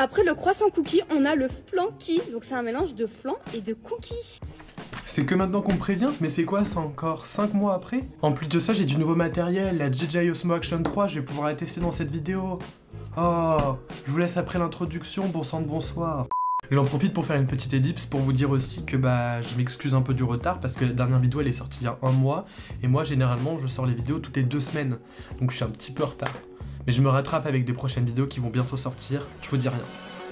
Après le croissant cookie, on a le flanky. Donc c'est un mélange de flan et de cookies. C'est que maintenant qu'on me prévient, mais c'est quoi ça encore 5 mois après? En plus de ça, j'ai du nouveau matériel, la DJI Osmo Action 3, je vais pouvoir la tester dans cette vidéo. Oh, je vous laisse après l'introduction, bon sang de bonsoir. J'en profite pour faire une petite ellipse pour vous dire aussi que je m'excuse un peu du retard parce que la dernière vidéo elle est sortie il y a 1 mois et moi généralement je sors les vidéos toutes les 2 semaines, donc je suis un petit peu en retard. Mais je me rattrape avec des prochaines vidéos qui vont bientôt sortir, je vous dis rien.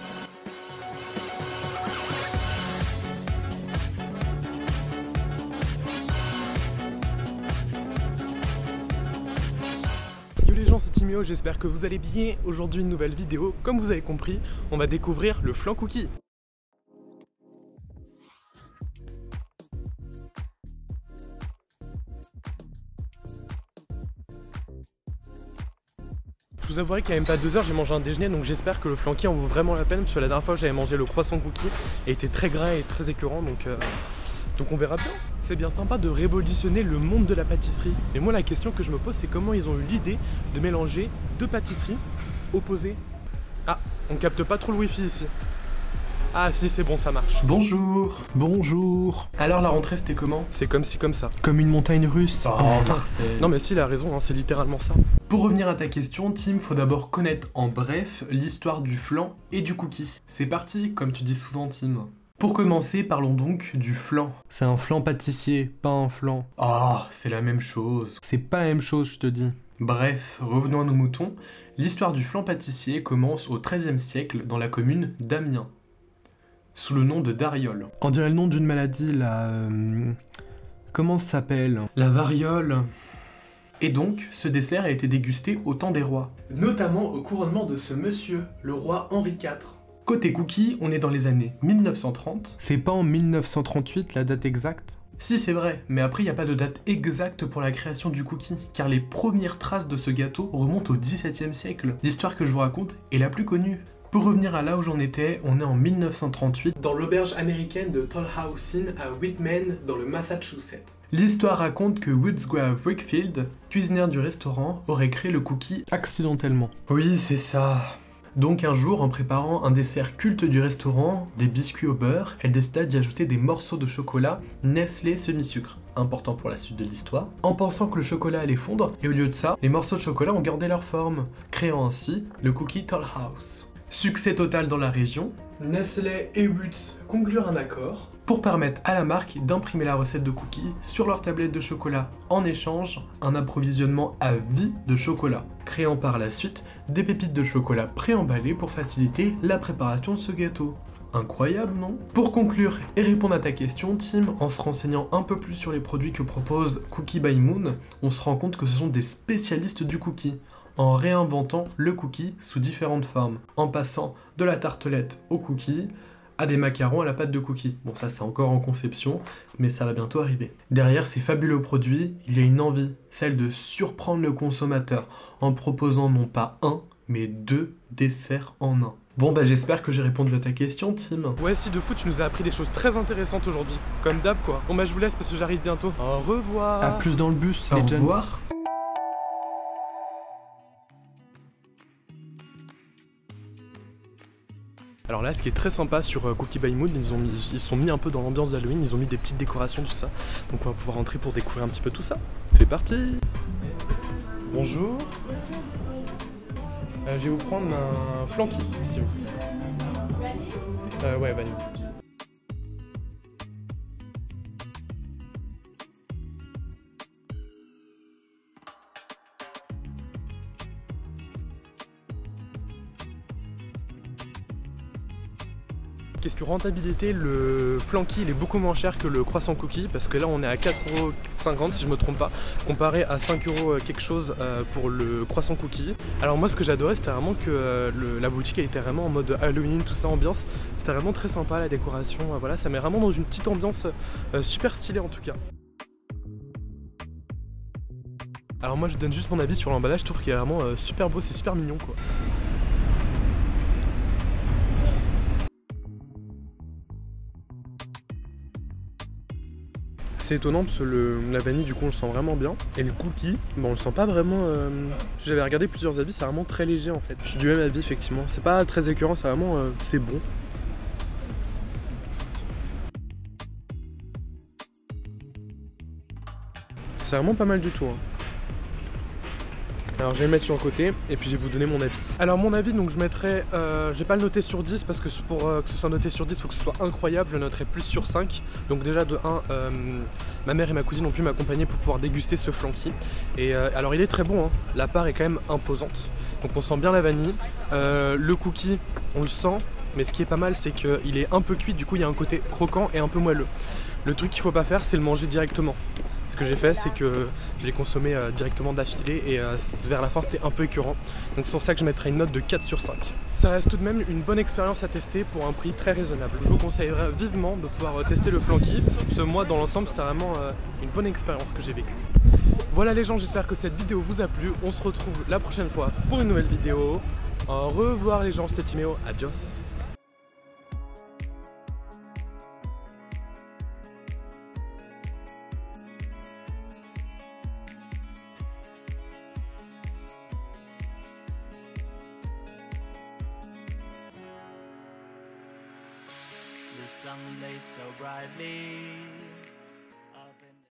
Yo les gens, c'est Timéo, j'espère que vous allez bien. Aujourd'hui une nouvelle vidéo, comme vous avez compris, on va découvrir le flan cookie. Je vous avouerai qu'il n'y a même pas 2 heures, j'ai mangé un déjeuner, donc j'espère que le flanky en vaut vraiment la peine, parce que la dernière fois j'avais mangé le croissant cookie et était très gras et très écœurant, donc on verra bien. C'est bien sympa de révolutionner le monde de la pâtisserie. Et moi la question que je me pose, c'est comment ils ont eu l'idée de mélanger 2 pâtisseries opposées. Ah, on capte pas trop le wifi ici. Ah si, c'est bon, ça marche. Bonjour, bonjour. Alors la rentrée c'était comment? C'est comme ci comme ça. Comme une montagne russe. Oh Marcel. Non mais si, il a raison, hein, c'est littéralement ça. Pour revenir à ta question, Tim, faut d'abord connaître en bref l'histoire du flan et du cookie. C'est parti, comme tu dis souvent Tim. Pour commencer, parlons donc du flan. C'est un flan pâtissier, pas un flan. Ah, c'est la même chose. C'est pas la même chose, je te dis. Bref, revenons à nos moutons. L'histoire du flan pâtissier commence au XIIIe siècle dans la commune d'Amiens, sous le nom de Dariole. On dirait le nom d'une maladie, comment ça s'appelle? La variole. Et donc, ce dessert a été dégusté au temps des rois, notamment au couronnement de ce monsieur, le roi Henri IV. Côté cookie, on est dans les années 1930. C'est pas en 1938 la date exacte? Si, c'est vrai, mais après, il n'y a pas de date exacte pour la création du cookie, car les premières traces de ce gâteau remontent au XVIIe siècle. L'histoire que je vous raconte est la plus connue. Pour revenir à là où j'en étais, on est en 1938, dans l'auberge américaine de Toll House Inn à Whitman, dans le Massachusetts. L'histoire raconte que Woodsgrave Wakefield, cuisinière du restaurant, aurait créé le cookie accidentellement. Oui, c'est ça. Donc un jour, en préparant un dessert culte du restaurant, des biscuits au beurre, elle décida d'y ajouter des morceaux de chocolat Nestlé semi-sucre, important pour la suite de l'histoire, en pensant que le chocolat allait fondre, et au lieu de ça, les morceaux de chocolat ont gardé leur forme, créant ainsi le cookie Toll House. Succès total dans la région, Nestlé et Woods conclurent un accord pour permettre à la marque d'imprimer la recette de cookies sur leur tablette de chocolat, en échange un approvisionnement à vie de chocolat, créant par la suite des pépites de chocolat préemballées pour faciliter la préparation de ce gâteau. Incroyable, non? Pour conclure et répondre à ta question, Tim, en se renseignant un peu plus sur les produits que propose Cookie by Moon, on se rend compte que ce sont des spécialistes du cookie, en réinventant le cookie sous différentes formes, en passant de la tartelette au cookie à des macarons à la pâte de cookie. Bon, ça c'est encore en conception, mais ça va bientôt arriver. Derrière ces fabuleux produits, il y a une envie, celle de surprendre le consommateur, en proposant non pas un, mais 2 desserts en un. Bon j'espère que j'ai répondu à ta question, Tim. Ouais, si de fou, tu nous as appris des choses très intéressantes aujourd'hui. Comme d'hab quoi. Bon je vous laisse parce que j'arrive bientôt. Au revoir. À plus dans le bus, les gens. Au revoir. Alors là, ce qui est très sympa sur Cookie by Moon, ils sont mis un peu dans l'ambiance d'Halloween, ils ont mis des petites décorations, tout ça. Donc on va pouvoir rentrer pour découvrir un petit peu tout ça. C'est parti. Bonjour. Je vais vous prendre un flanky, s'il vous plaît. Ouais, vanille. Question rentabilité, le flanky il est beaucoup moins cher que le croissant cookie parce que là on est à 4,50€ si je me trompe pas, comparé à 5€ quelque chose pour le croissant cookie. Alors moi ce que j'adorais c'était vraiment que la boutique elle était vraiment en mode Halloween, tout ça, ambiance, c'était vraiment très sympa la décoration, voilà, ça met vraiment dans une petite ambiance super stylée en tout cas. Alors moi je donne juste mon avis sur l'emballage, je trouve qu'il est vraiment super beau, c'est super mignon quoi. assez étonnant parce que la vanille du coup on le sent vraiment bien. Et le cookie, bon on le sent pas vraiment... J'avais regardé plusieurs avis, c'est vraiment très léger en fait. Je suis du même avis effectivement, c'est pas très écœurant, c'est vraiment... c'est bon. C'est vraiment pas mal du tout hein. Alors je vais le mettre sur le côté et puis je vais vous donner mon avis. Alors mon avis, donc je mettrai, je vais pas le noter sur 10 parce que pour que ce soit noté sur 10, il faut que ce soit incroyable, je le noterai plus sur 5. Donc déjà de 1, ma mère et ma cousine ont pu m'accompagner pour pouvoir déguster ce flanky. Et alors il est très bon, hein. La part est quand même imposante. Donc on sent bien la vanille. Le cookie, on le sent, mais ce qui est pas mal c'est qu'il est un peu cuit, du coup il y a un côté croquant et un peu moelleux. Le truc qu'il faut pas faire, c'est le manger directement. Ce que j'ai fait, c'est que je l'ai consommé directement d'affilée et vers la fin c'était un peu écœurant. Donc c'est pour ça que je mettrai une note de 4 sur 5. Ça reste tout de même une bonne expérience à tester pour un prix très raisonnable. Je vous conseillerais vivement de pouvoir tester le flanky. Parce que moi dans l'ensemble c'était vraiment une bonne expérience que j'ai vécue. Voilà les gens, j'espère que cette vidéo vous a plu. On se retrouve la prochaine fois pour une nouvelle vidéo. Au revoir les gens, c'était Timéo, adios. The sun lays so brightly